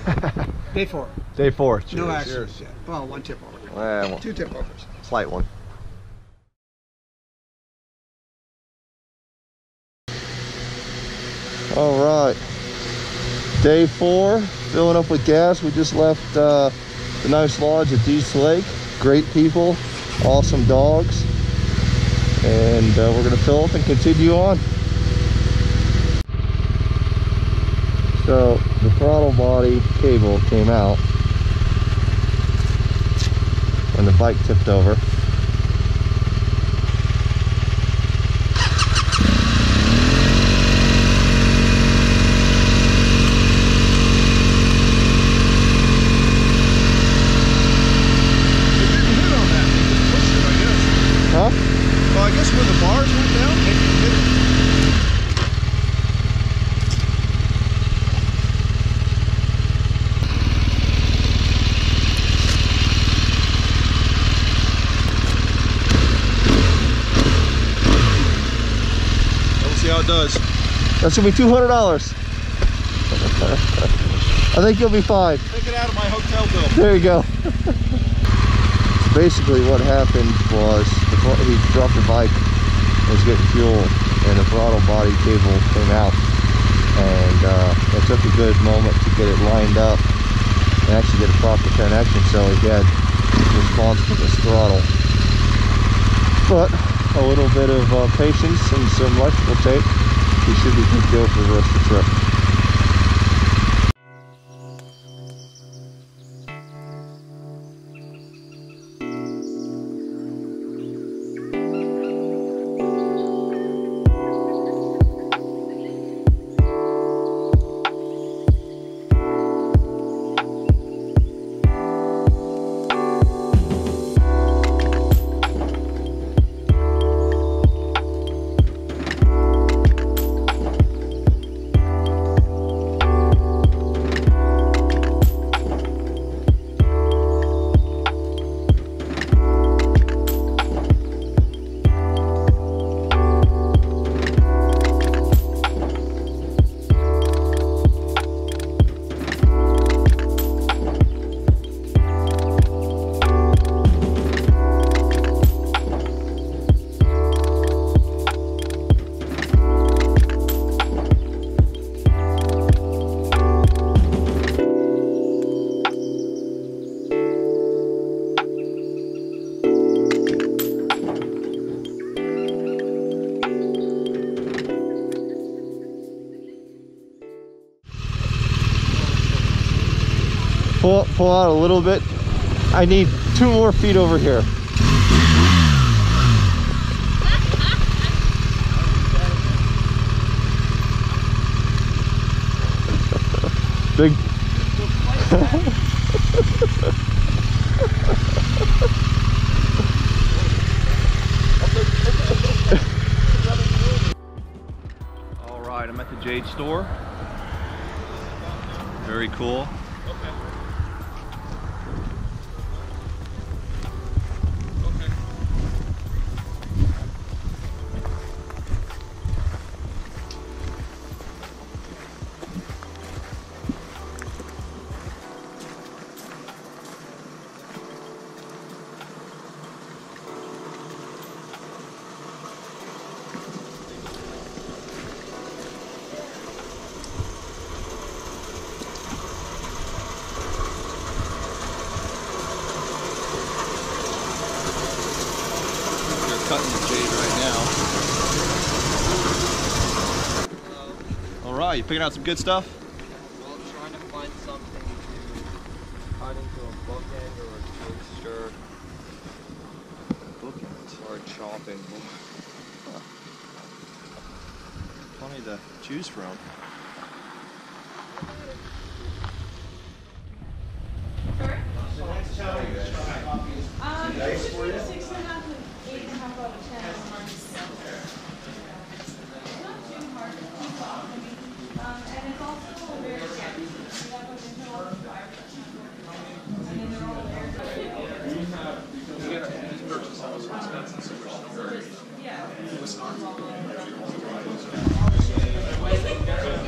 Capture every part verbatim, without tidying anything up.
Day four. Day four. Cheers. No accidents yet. Well, one tip over. Well, well, Two tip overs. slight one. All right. Day four, filling up with gas. We just left uh, the nice lodge at Dease Lake. Great people, awesome dogs. And uh, we're gonna fill up and continue on. So the throttle body cable came out and the bike tipped over. Huh? Well, I guess where the bars went down, maybe you hit it. We'll see how it does. That's gonna be two hundred dollars. I think you'll be fine. Take it out of my hotel bill. There you go. Basically what happened was the, he dropped the bike, was getting fuel, and the throttle body cable came out, and uh, it took a good moment to get it lined up and actually get a proper connection, so he had response to this throttle. But a little bit of uh, patience and some electrical tape, he should be good to go for the rest of the trip. Pull, pull out a little bit. I need two more feet over here. Big. All right, I'm at the Jade store. Very cool. Cutting the Jade right now. All right, you picking out some good stuff? Well, trying to find something to cut into a bookend or a toaster. Bookend? Or a chopping board. Huh. Plenty to choose from. Um, it's between six and a half and eight and a half out of ten. It's not too hard to keep off. I mean, um, and it's also very good. We have like a hill of five and then they're all there. Yeah.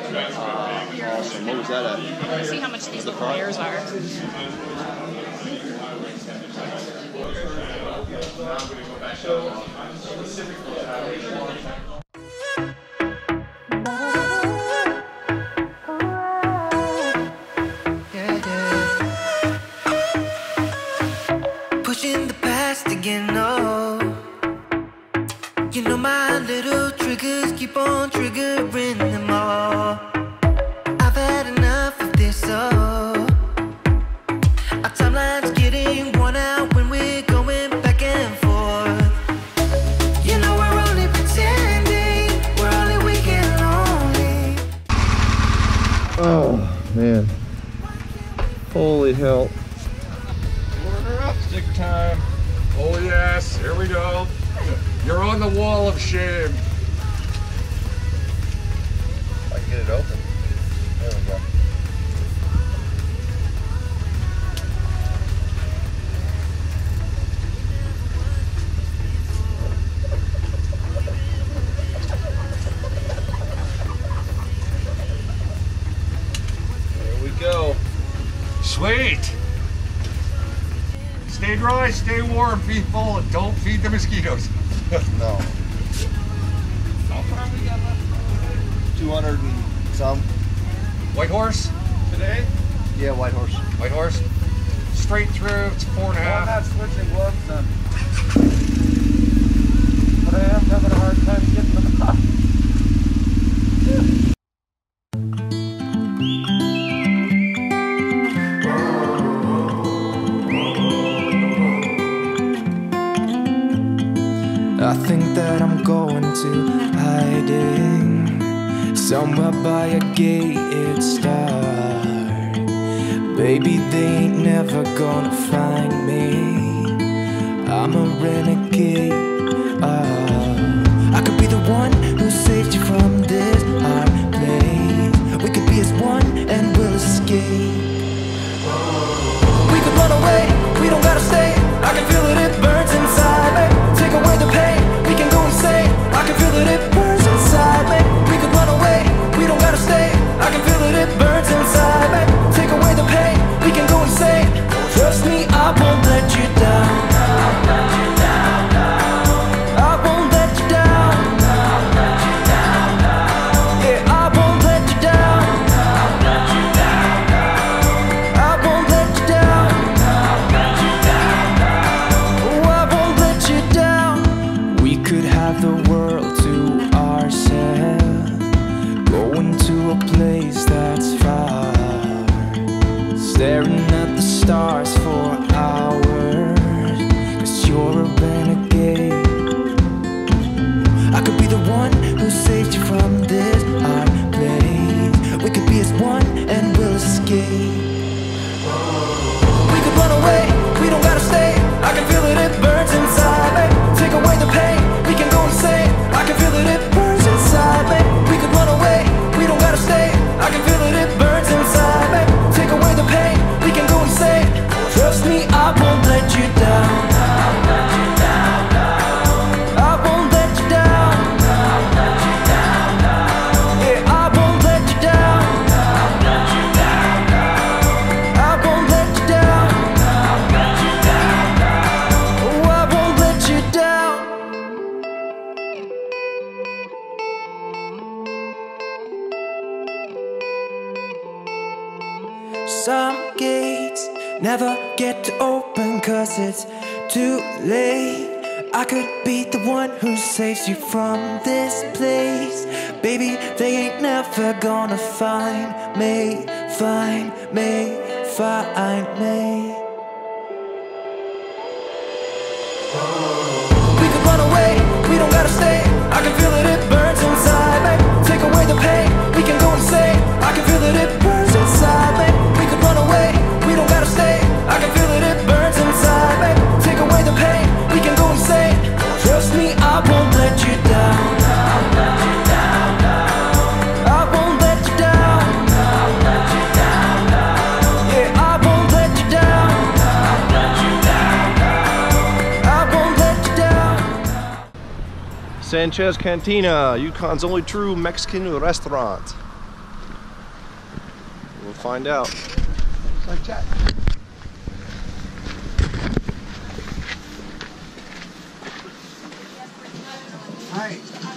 Awesome. What was that at? See how much these little bears are. Pushing the past again, oh. You know my little triggers keep on triggering them all. I've had enough of this, oh. Our timeline's getting worn out when we're going back and forth. You know we're only pretending, we're only weak and lonely. Oh man. Holy hell. Order up, sticker time. Oh yes, here we go. You're on the wall of shame. I can get it open. There we go. There we go. Sweet. Stay dry, stay warm, people, and don't feed the mosquitoes. No. How far we got left? two hundred and some. Whitehorse today? Yeah, Whitehorse. Whitehorse. Straight through, it's four and a half. I'm not switching gloves then. But I am having a hard time getting them off. I think that I'm going to hiding somewhere by a gated star. Baby, they ain't never gonna find me. I'm a renegade. Oh, I could be the one who saved you from this hard place. We could be as one and we'll escape. We could run away, we don't gotta stay. I can feel it, it burns inside me. Take away the pain, we can go insane. I can feel it, it burns inside me. We could run away, we don't gotta stay. I can feel it, it burns inside me. Take away the pain, we can go insane. Trust me, I won't let you down. I won't let you down. Yeah, I won't let you down. I won't let you down. Oh, I won't let you down. We could have the world to ourselves, going to a place that's far, staring at the stars for hours, 'cause you're a renegade. I could be the one who saved you from this hard place. We could be as one and we'll escape. We could run away, we don't gotta stay. I can feel it, it burns inside me. Take away the pain, we can go insane. I can feel it, it burns inside me. We could run away, we don't gotta stay. I can feel it, it burns inside me. Take away the pain, we can go insane. Trust me, I won't let you down. I won't let you down. Yeah, I won't let you down. I won't let you down. Oh, I won't let you down. Some gates never get to open 'cause it's too late. I could be the one who saves you from this place. Baby, they ain't never gonna find me, find me, find me. We could run away, we don't gotta stay. I can feel it, it burns inside me. Take away the pain, we can go insane. I can feel it, it burns inside me. We could run away, we don't gotta stay. I can feel it, it burns inside me. Take away the pain, we can go insane. Trust me, I won't let you down. I won't let you down. Yeah, I won't let you down. I won't let you down. Sanchez Cantina, Yukon's only true Mexican restaurant. find out. It's like that. Hi.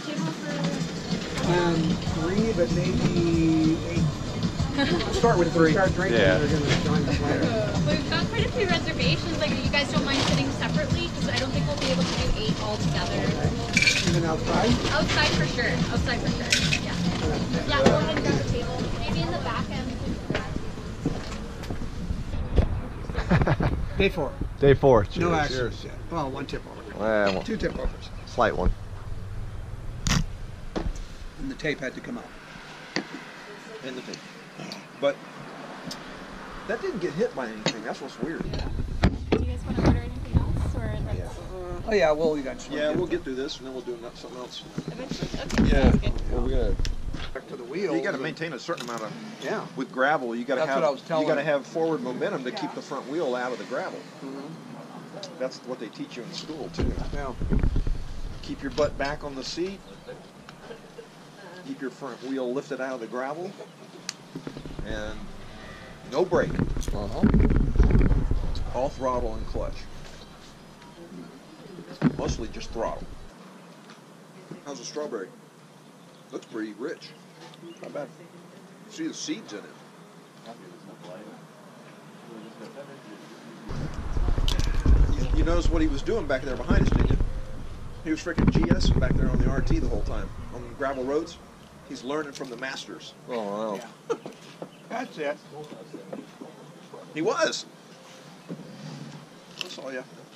Um, three, but maybe eight. We'll start with three. Start drinking. Yeah. They're gonna join the play. We've got quite a few reservations. Like, you guys don't mind sitting separately? Because I don't think we'll be able to do eight all together. Even outside? Outside for sure. Outside for sure. Yeah. Yeah, go ahead and grab a table. Maybe in the back end. Day four. Day four. No Cheers. accidents yet. Well, one tip over. Well, Two tip overs. slight one. And the tape had to come out. In the tape. But that didn't get hit by anything. That's what's weird. Do you guys want to order anything else? Or like, Yeah. Oh yeah, well, you got. Yeah, we'll get through this and then we'll do something else. eventually? Okay. Yeah. Okay. Well, we're gonna. Back to the wheel. You got to maintain a certain amount of. Yeah. With gravel, you got to That's have. what I was telling you got to him. have forward momentum to keep the front wheel out of the gravel. Mm-hmm. That's what they teach you in school too. Yeah. Keep your butt back on the seat. Keep your front wheel lifted out of the gravel. And no brake. Uh-huh. All throttle and clutch. Mostly just throttle. How's the strawberry? Looks pretty rich. Not bad. See the seeds in it. You, you notice what he was doing back there behind us, didn't you? He was freaking GSing back there on the R T the whole time. On the gravel roads. He's learning from the masters. Oh, wow. Yeah. That's it. He was. I saw you.